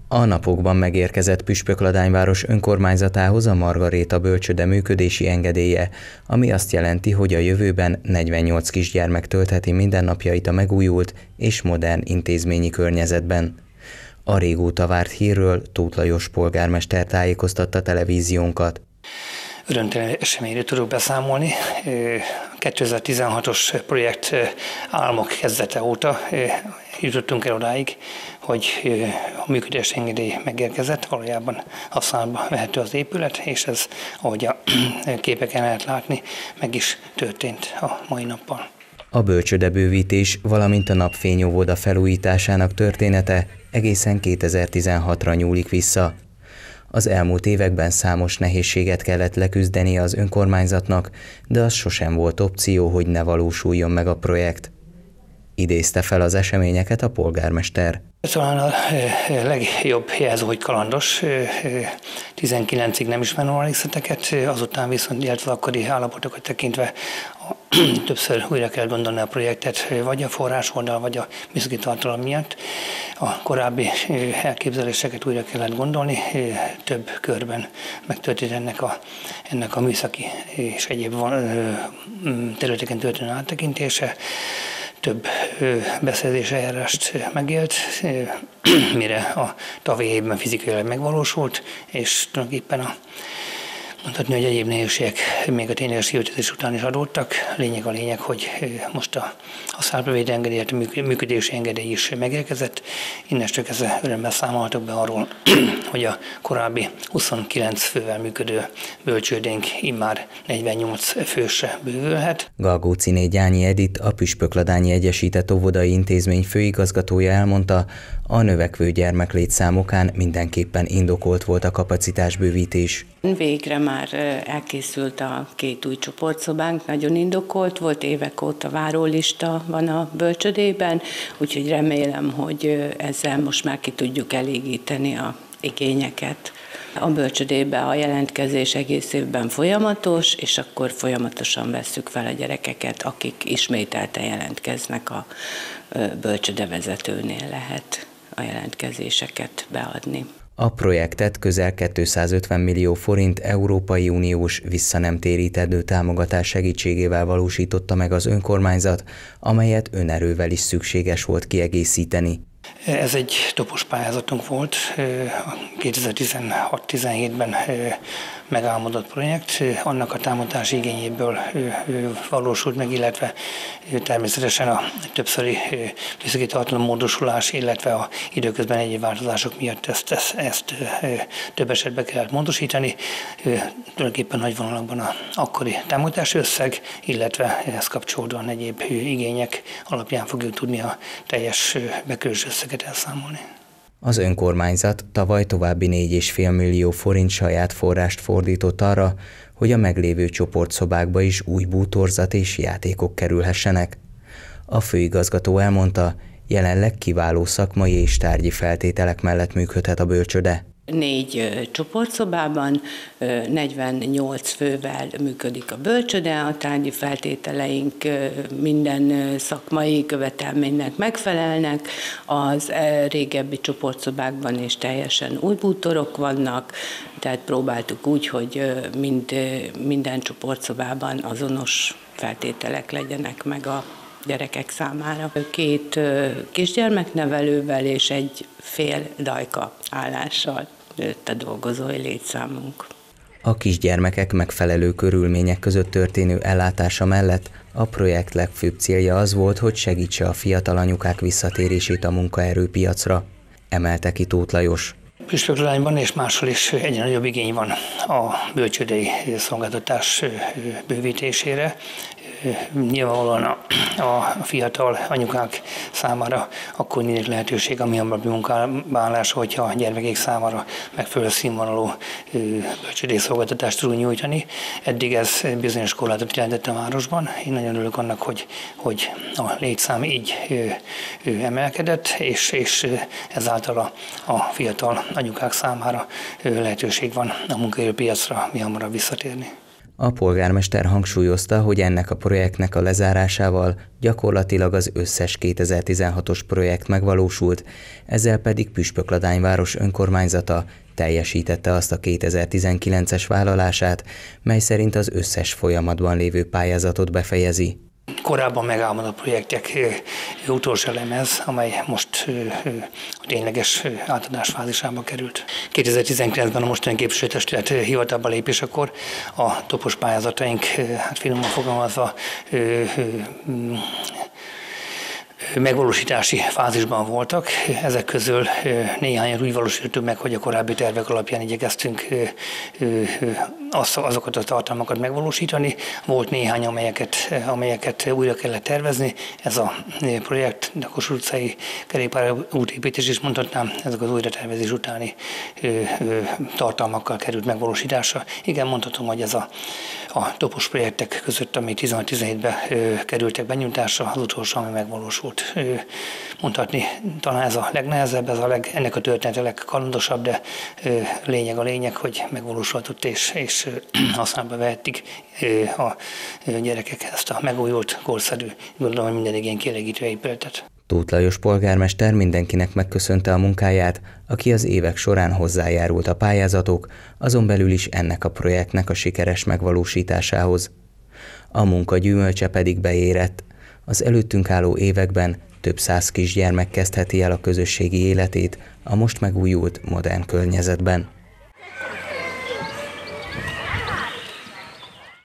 A napokban megérkezett Püspökladányváros önkormányzatához a Margaréta bölcsőde működési engedélye, ami azt jelenti, hogy a jövőben 48 kisgyermek töltheti mindennapjait a megújult és modern intézményi környezetben. A régóta várt hírről Tóth Lajos polgármester tájékoztatta televíziónkat. Örömteli eseményről tudok beszámolni. 2016-os projekt álmok kezdete óta jutottunk el odáig, hogy a működési engedély megérkezett, valójában használatba vehető az épület, és ez, ahogy a képeken lehet látni, meg is történt a mai nappal. A bölcsődebővítés, valamint a napfényóvoda felújításának története egészen 2016-ra nyúlik vissza. Az elmúlt években számos nehézséget kellett leküzdeni az önkormányzatnak, de az sosem volt opció, hogy ne valósuljon meg a projekt. Idézte fel az eseményeket a polgármester. Talán a legjobb jelző, hogy kalandos. 19-ig nem ismerem a részleteket, azután viszont, illetve akkori állapotokat tekintve többször újra kell gondolni a projektet, vagy a forrás oldal, vagy a műszaki tartalom miatt. A korábbi elképzeléseket újra kellett gondolni, több körben megtörtént ennek a műszaki és egyéb területeken történő áttekintése. Több beszerzési eljárást megélt, mire a tavalyi évben fizikailag megvalósult, és tulajdonképpen mondhatni, hogy egyéb nehézségek még a tényleges kiöltözés után is adódtak. A lényeg, hogy most a szálláshelyvételi engedély, a működési engedély is megérkezett. Innestől kezdve örömmel számolhatok be arról, hogy a korábbi 29 fővel működő bölcsődénk immár 48 fősre bővülhet. Galgócziné Gyányi Edith, a Püspökladányi Egyesített Óvodai Intézmény főigazgatója elmondta, a növekvő gyermeklétszámokán mindenképpen indokolt volt a kapacitásbővítés. Végre már elkészült a 2 új csoportszobánk, nagyon indokolt volt, évek óta várólista van a bölcsödében, úgyhogy remélem, hogy ezzel most már ki tudjuk elégíteni a igényeket. A bölcsödébe a jelentkezés egész évben folyamatos, és akkor folyamatosan vesszük fel a gyerekeket, akik ismételten jelentkeznek a bölcsödevezetőnél lehet a jelentkezéseket beadni. A projektet közel 250 millió forint Európai Uniós visszanemtérítendő támogatás segítségével valósította meg az önkormányzat, amelyet önerővel is szükséges volt kiegészíteni. Ez egy topos pályázatunk volt, 2016-17-ben megálmodott projekt, annak a támogatási igényéből valósult meg, illetve természetesen a többszöri műszaki tartalom módosulás, illetve a időközben egyéb változások miatt ezt több esetben kellett módosítani. Tulajdonképpen nagy vonalakban az akkori támogatási összeg, illetve ehhez kapcsolódóan egyéb igények alapján fogjuk tudni a teljes bekerülés összeget elszámolni. Az önkormányzat tavaly további 4,5 millió forint saját forrást fordított arra, hogy a meglévő csoportszobákba is új bútorzat és játékok kerülhessenek. A főigazgató elmondta, jelenleg kiváló szakmai és tárgyi feltételek mellett működhet a bölcsöde. 4 csoportszobában 48 fővel működik a bölcsöde, a tárgyi feltételeink minden szakmai követelménynek megfelelnek, az régebbi csoportszobákban is teljesen új bútorok vannak, tehát próbáltuk úgy, hogy minden csoportszobában azonos feltételek legyenek meg a gyerekek számára. 2 kisgyermeknevelővel és 1 fél dajka állással nőtt a dolgozói létszámunk. A kisgyermekek megfelelő körülmények között történő ellátása mellett a projekt legfőbb célja az volt, hogy segítse a fiatal anyukák visszatérését a munkaerőpiacra, emelte ki Tóth Lajos. Püspökladányban és máshol is egyre nagyobb igény van a bölcsődei szolgáltatás bővítésére. Nyilvánvalóan a fiatal anyukák számára akkor nyílik lehetőség a mihamarabb munkávállásra, hogyha a gyermekek számára megfelelő színvonalú bölcsődei szolgáltatást tudunk nyújtani. Eddig ez bizonyos korlátot jelentett a városban. Én nagyon örülök annak, hogy a létszám így emelkedett, és ezáltal a fiatal anyukák számára lehetőség van a munkaerőpiacra mihamarabb visszatérni. A polgármester hangsúlyozta, hogy ennek a projektnek a lezárásával gyakorlatilag az összes 2016-os projekt megvalósult, ezzel pedig Püspökladányváros önkormányzata teljesítette azt a 2019-es vállalását, mely szerint az összes folyamatban lévő pályázatot befejezi. Korábban megálmodott projektek utolsó lemez, amely most a tényleges átadás fázisába került. 2019-ben a mostani képviselőtestület hivatalba lépésekor a topos pályázataink, hát finoman fogalmazva, megvalósítási fázisban voltak. Ezek közül néhányan úgy valósítottuk meg, hogy a korábbi tervek alapján igyekeztünk azokat a tartalmakat megvalósítani. Volt néhány, amelyeket újra kellett tervezni. Ez a projekt, a Kossuth utcai kerékpárútépítés is mondhatnám, ezek az újratervezés utáni tartalmakkal került megvalósításra. Igen, mondhatom, hogy ez a topos projektek között, ami 16-17-ben kerültek benyújtásra, az utolsó, ami megvalósult. Mondhatni, talán ez a legnehezebb, ennek a története legkalandosabb, de lényeg, hogy megvalósulhatott és használatba vehették a gyerekek ezt a megújult, korszerű, gondolom, minden igény kielégítő épületet. Tóth Lajos polgármester mindenkinek megköszönte a munkáját, aki az évek során hozzájárult a pályázatok, azon belül is ennek a projektnek a sikeres megvalósításához. A munka gyümölcse pedig beérett. Az előttünk álló években több száz kisgyermek kezdheti el a közösségi életét a most megújult modern környezetben.